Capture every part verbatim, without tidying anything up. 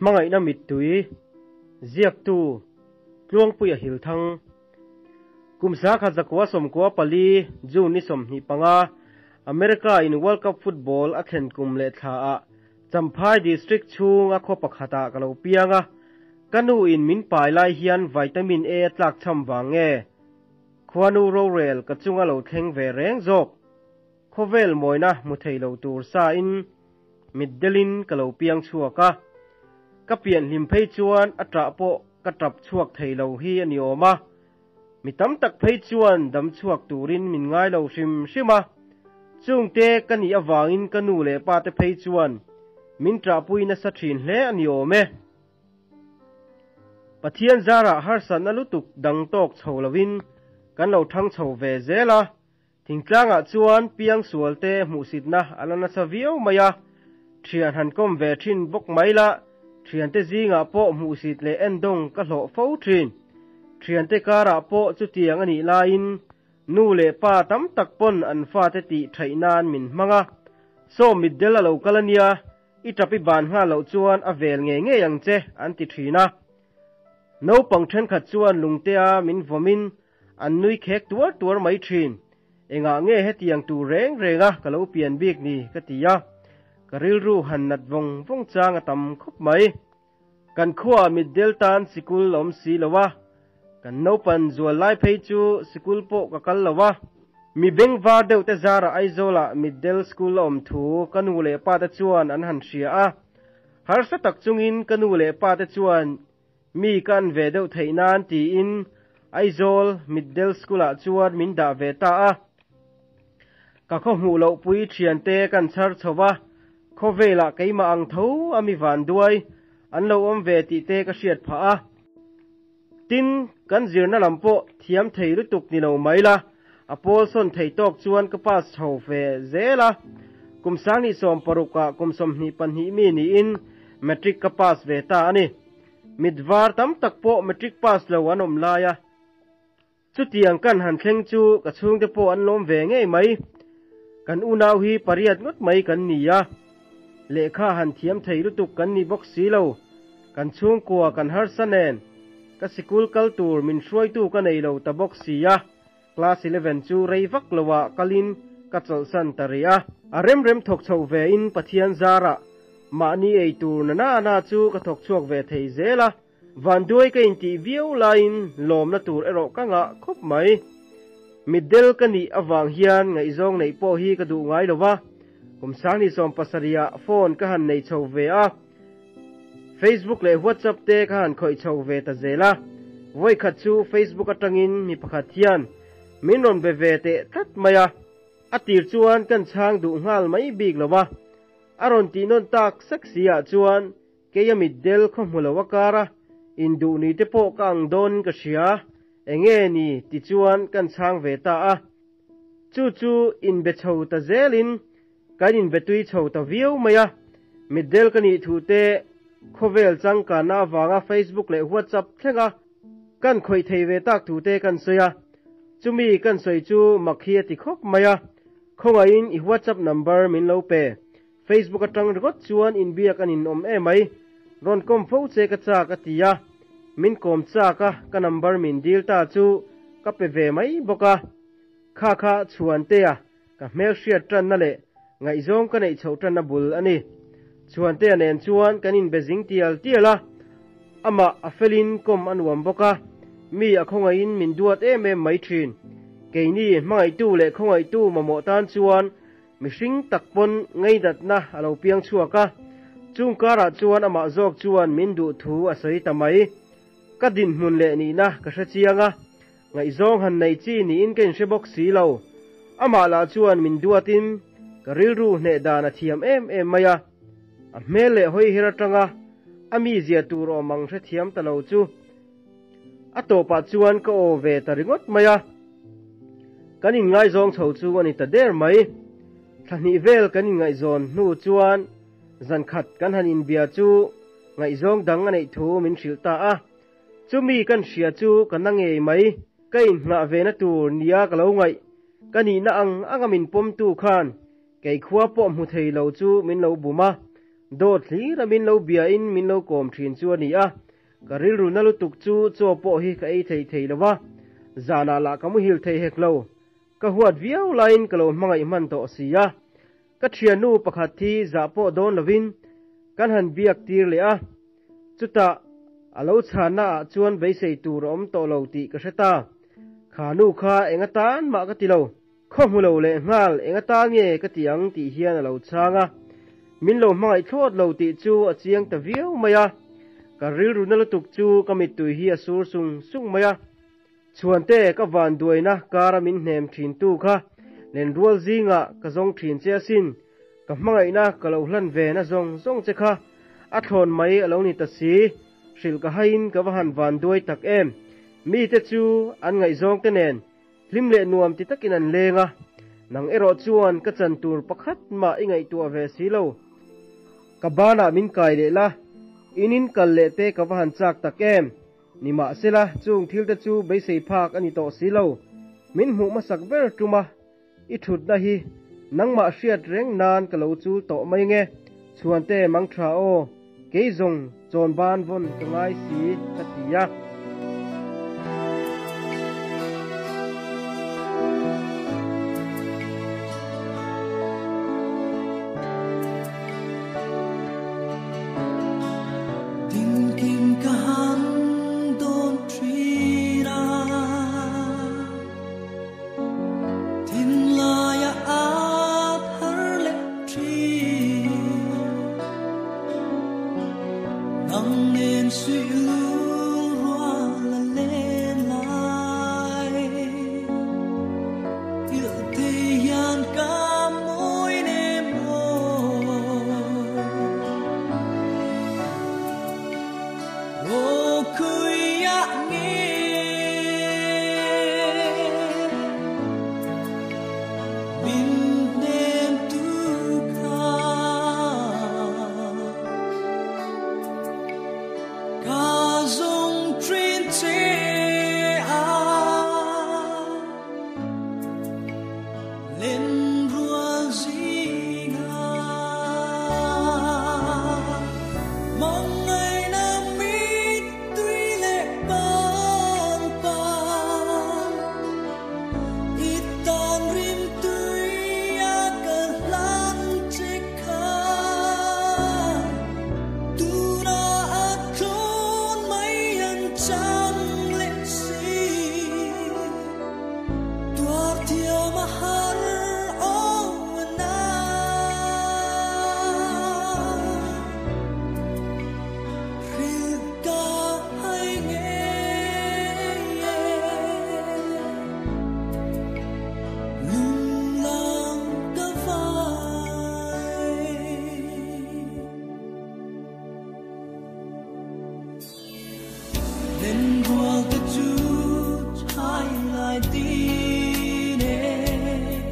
mangai na mit tui ziak tu tluang puya hil thang kumsa kha zakwa som kwa pali jun ni som hi panga America in World Cup football a thlen kum le tha a Champhai district chung a kho pakhata kalo pianga kanu in min pai lai hian vitamin A tlak cham wange khwanu ro rel ka chunga lo thleng ve reng jok khovel moina mu thei lo tur sa in middelin kalo piang chuaka ka pian hlim phei chuan atra po ka tap chuak thei lo hi ani oma mitam tak phei chuan dam chuak turin min ngai lo hrim hrimma chungte kani awangin kanu le pa te phei chuan min tra puina sa thin hle ani ome pathian zara harsan alutuk dang tok cholawin kan lo thang chho ve zela thingtlanga chuan piang sualte musitna alana savio maya thian han kom ve thin bok maila thian te zinga po musit le endong ka hlo fo thin thian te kara po chutiang ani lain nu le pa tam tak pon an fa te ti thainan min manga so middela lo kalania itapi ban nga lo chuan a vel nge nge yang che an ti thina no pang then khat chuan lungtea min vomin an nui khek tuar tuar mai thin enga nge hetiang tu reng renga kalo pian bik ni katia karil ru han nat vong vong changa tam khop mai kan khua middel tan sikul lom si lawa kan no pan zual lai phei chu sikul po ka kal lawa mi beng va deu te zara aizola middle school om thu kanu le pa ta chuan an han hria a har sa tak chungin kanu le pa ta chuan mi kan ve deu theinan ti in aizol middle school a chuan min da ve ta a ka kho mu lo pui thian te kan char chowa kho vela keima ang tho ami van duai an lo om ve ti te ka hriat pha a tin kan zirna lampo thiam thei lutuk ni lo maila apol son thei tok chuan ka pas chho ve zela kumsang ni som paruka kumsom ni panhi mi ni in matric ka pas ve ta ani midwar tam tak po matric pass lo anom laya chutiang kan han thleng chu ka chung te po an lom ve nge mai kan unaw hi pariat ngot mai kan niya lekha han thiam thei lutuk kan ni box si lo kan chung kwa kan har sanen ka sikul kal tur min hruai tu ka nei lo ta box sia class eleven chu reivak lowa kalin ka chol san taria arem rem thok chho ve in pathian zara mani ei tur na na na chu ka thok chuak ve thei zela van duai ka inti view line lom na tur ero ka nga khop mai middle kani awang hian ngai zong nei po hi ka du ngai lowa kumsang ni som pasaria phone ka han nei chho ve a Facebook le WhatsApp te ka han khoi chho ve ta zela voi khat chu Facebook atangin mi pakhat hian minon be ve te that maya atir chuan kan chang du ngal mai big lowa aron ti non tak saksia chuan ke yamit del khomulawa kara indu ni te po kang don ka sia enge ni ti chuan kan chang ve ta a chu chu in be chho ta zelin kan in be tui chho ta view maya middel kani thu te khovel chang ka na wanga Facebook le WhatsApp thenga kan khoi thei ve tak thu te kan soya chumi kan soi chu makhia ti khop maya khonga in I WhatsApp number min lo pe Facebook atang got chuan in bia kan in om e mai ron kom fo che ka cha ka tia min kom cha ka ka number min dil ta chu ka pe ve mai boka kha kha chuan te a ka mel shia tran na le ngai zong ka nei chho tran na bul ani chuan te anen chuan kan in bezing tial tiala ama afelin kom anwam boka mi a khonga in min duat em em mai thin keini mai tu le khongai tu mamo tan chuan mihring takpon ngei dat na alo piang chuaka chung kara chuan ama zok chuan min du thu asoi tamai ka din mun le ni na ka hrachianga ngai zong han nei chi ni in ken she box si lo ama la chuan min duatin ka ril ru hne dana thiam em em maya a mele hoi hiratanga ami zia tur o mang hre thiam talo chu atopa chuan ka o ve taringot maya kanin ngai zong chho chu ani ta der mai thani vel kanin ngai zon nu chuan zan khat kan hanin bia chu ngai zong dang anei thu min thilta a chumi kan hria chu kanange mai kain nga ve na tur nia ka lo ngai kani na ang angamin pom tu khan kei khua pom hu thei lo chu min lo buma do thli ra min lo bia in min lo kom thin chu ani a karil ru na lu tuk chu cho po hi ka ei thei thei lawa zana la kamu hil thei hek lo ka huat viau lain kalo mangai man to sia ka thianu pakhat thi za po don lovin kan han biak tir le a chuta alo chana chuan beisei tur om to lo ti ka seta khanu kha engatan ma ka ti lo khomulo le ngal engatan nge ka tiang ti hian alo changa min lo mangai thot lo ti chu a chiang ta viau maya ka ril ru na tuk chu ka mit tu hi a sur sung sung maya chuan te ka van duaina kara min hnem thin tu kha len rual zinga ka zong thin che sin ka mangai na ka lo hlan ve na zong zong che kha a thon mai alo ni ta si sil ka hain ka van van duai tak em mi te chu an ngai zong te nen lim le nuam ti takin an lenga nang ero chuan ka chan tur pakhat ma ingai tu ave si lo ka bana min kai le la inin kal le te ka van chak tak em ni ma sela chung thil te chu be sei phak ani to si lo min mu ma sak ber tuma i thut na hi nangma hriat reng nan ka lo chu to mai nge chuan te mang tha o ke zong chon ban von ka ngai si ka tia Then walk the truth, highlight the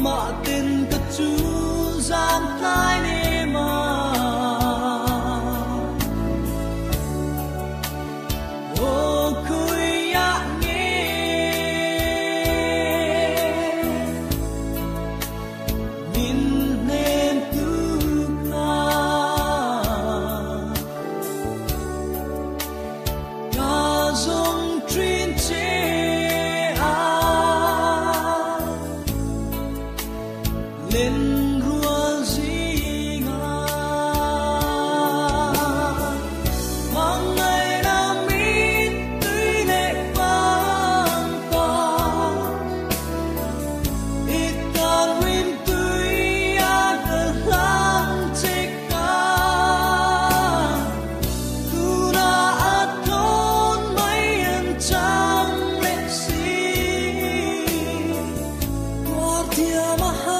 mà tin tất chú giam thái nê mà ô khơi ya nghe min nem tu ca ca dòng truyền chế lên rùa gì ngà mang ngày nam mít tươi lệ vang ta ít tan rim tươi ác lang chết ca tu đã thôn mấy anh trăng lệ xí qua thia mà